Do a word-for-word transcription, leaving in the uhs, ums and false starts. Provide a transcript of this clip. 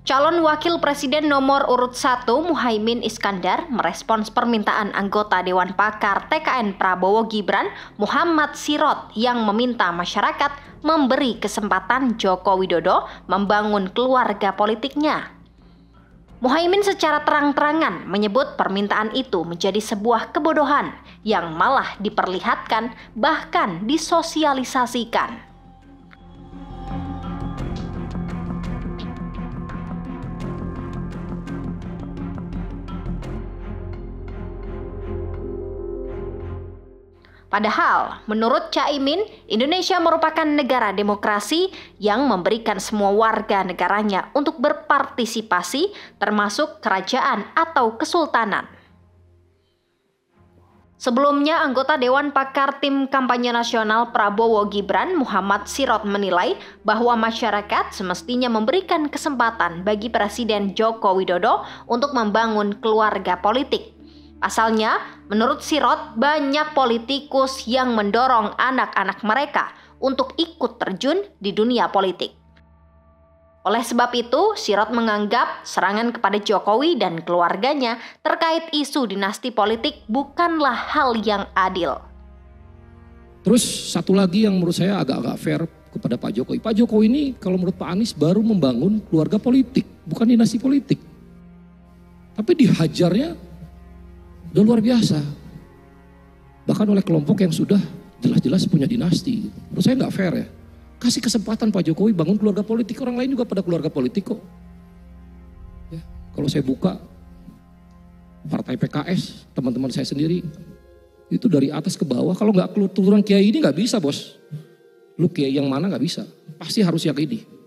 Calon Wakil Presiden nomor urut satu Muhaimin Iskandar merespons permintaan anggota Dewan Pakar T K N Prabowo Gibran Muhammad Sirot yang meminta masyarakat memberi kesempatan Joko Widodo membangun keluarga politiknya. Muhaimin secara terang-terangan menyebut permintaan itu menjadi sebuah kebodohan yang malah diperlihatkan bahkan disosialisasikan. Padahal, menurut Caimin, Indonesia merupakan negara demokrasi yang memberikan semua warga negaranya untuk berpartisipasi, termasuk kerajaan atau kesultanan. Sebelumnya, anggota Dewan Pakar Tim Kampanye Nasional Prabowo Gibran Muhammad Sirot menilai bahwa masyarakat semestinya memberikan kesempatan bagi Presiden Joko Widodo untuk membangun keluarga politik. Pasalnya, menurut Sirot, banyak politikus yang mendorong anak-anak mereka untuk ikut terjun di dunia politik. Oleh sebab itu, Sirot menganggap serangan kepada Jokowi dan keluarganya terkait isu dinasti politik bukanlah hal yang adil. Terus satu lagi yang menurut saya agak-agak fair kepada Pak Jokowi. Pak Jokowi ini kalau menurut Pak Anies baru membangun keluarga politik, bukan dinasti politik. Tapi dihajarnya udah luar biasa. Bahkan oleh kelompok yang sudah jelas-jelas punya dinasti. Menurut saya nggak fair ya. Kasih kesempatan Pak Jokowi bangun keluarga politik. Orang lain juga pada keluarga politik kok. Ya, kalau saya buka partai P K S, teman-teman saya sendiri, itu dari atas ke bawah. Kalau nggak keturunan kiai ini nggak bisa bos. Lu kiai yang mana nggak bisa. Pasti harus yang ini.